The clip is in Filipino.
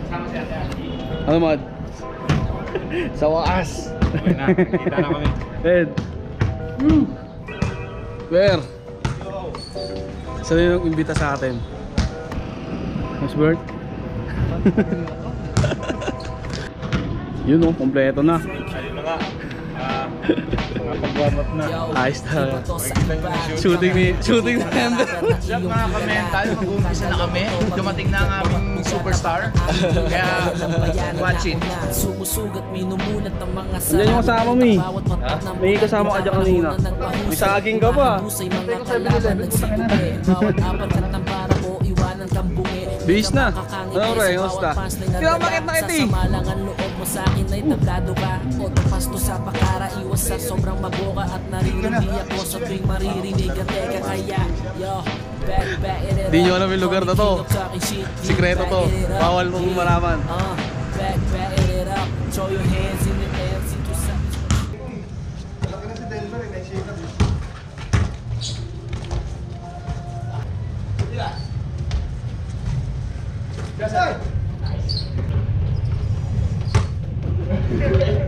Ano Mod? Sa wakas. Okay na, kita na kami. Ed. Where? Saan yung imbita sa atin? Mas Bert? Yun o, kompleto na. Ayun na nga. Nakapag-warm up na. Ayos na. Shooting ni Ender. Diyan mga ka-mental, mag-uumpisa na kami. Dumating na ang aming superstar. Kaya, watch it. Diyan yung kasama mo eh. May kasama ka dyan kanina. May saging ka pa. Bis na. Ano re, kamusta? Pinamakit na kita eh. Sa akin ay tablado ka. Otopasto sa pakara, iwas sa sobrang maboka. At naririnig ako sa tuwing maririnig at teka kaya yo, back it up. Di nyo alam yung lugar na to. Sikreto to. Bawal mong malaman. Back it up. Throw your hands in the air. Sito sa Malaki na si Denver, next year kami. Yes, sir!